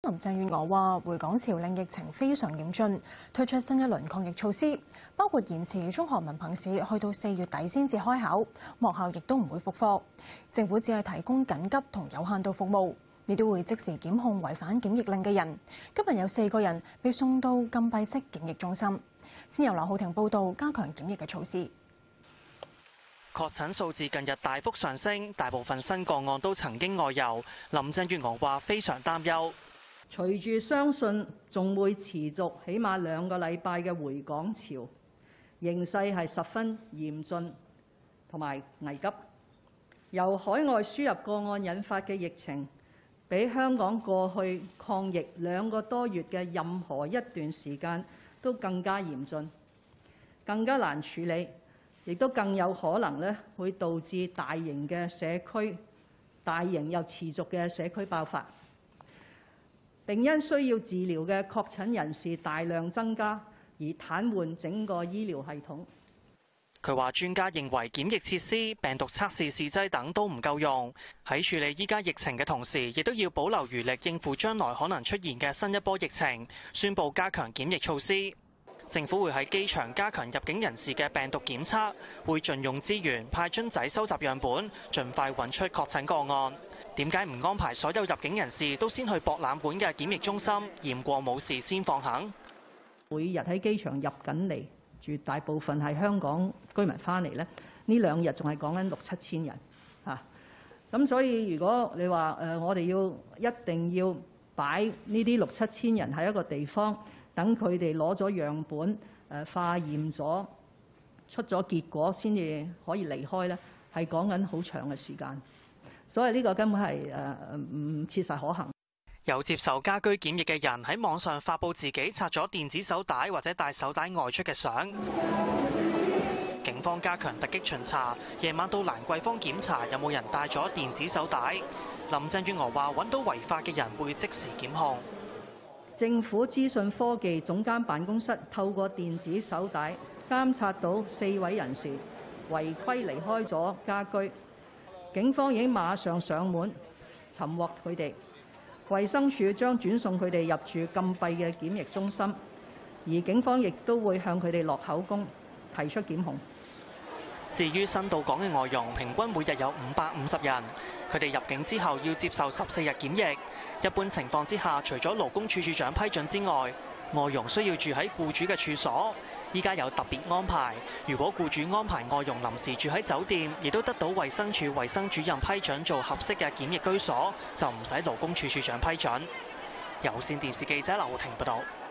林鄭月娥話：回港潮令疫情非常嚴峻，推出新一輪抗疫措施，包括延遲中學文憑試去到4月底先至開考，學校亦都唔會復課。政府只係提供緊急同有限度服務，亦都會即時檢控違反檢疫令嘅人。今日有4個人被送到禁閉式檢疫中心。先由劉浩庭報導加強檢疫嘅措施。 確診數字近日大幅上升，大部分新個案都曾經外遊。林鄭月娥話非常擔憂， 隨住相信仲會持續起碼2個禮拜嘅回港潮，形勢係十分嚴峻同埋危急。由海外輸入個案引發嘅疫情，比香港過去抗疫2個多月嘅任何一段時間都更加嚴峻，更加難處理。亦都更有可能咧，會導致大型嘅社區、大型又持續嘅社區爆發，並因需要治療嘅確診人士大量增加，而癱瘓整個醫療系統。 佢話專家認為檢疫設施、病毒測試試劑等都唔夠用，喺處理依家疫情嘅同時，亦都要保留餘力應付將來可能出現嘅新一波疫情，宣布加強檢疫措施。政府會喺機場加強入境人士嘅病毒檢測，會盡用資源派樽仔收集樣本，盡快揾出確診個案。點解唔安排所有入境人士都先去博覽館嘅檢疫中心驗過冇事先放行？ 每日喺機場入緊嚟，絕大部分係香港居民翻嚟咧，呢2日仲係講緊6-7千人嚇。咁所以如果你話我哋一定要擺呢啲6-7千人喺一個地方，等佢哋攞咗樣本，化驗咗，出咗結果先至可以離開咧，係講緊好長嘅時間，所以呢個根本係唔切實可行。 有接受家居檢疫嘅人喺網上發布自己拆咗電子手帶或者帶手帶外出嘅相。警方加強突擊巡查，夜晚到蘭桂坊檢查有冇人帶咗電子手帶。林鄭月娥話揾到違法嘅人會即時檢控。 政府資訊科技總監辦公室透過電子手帶監察到4位人士違規離開咗家居，警方已經馬上上門尋獲佢哋，衛生署將轉送佢哋入住禁閉嘅檢疫中心，而警方亦都會向佢哋落口供，提出檢控。 至於新到港嘅外傭，平均每日有550人，佢哋入境之後要接受14日檢疫。一般情況之下，除咗勞工處處長批准之外，外傭需要住喺僱主嘅處所。依家有特別安排，如果僱主安排外傭臨時住喺酒店，亦都得到衛生署衛生主任批准做合適嘅檢疫居所，就唔使勞工處處長批准。有線電視記者劉浩庭報道。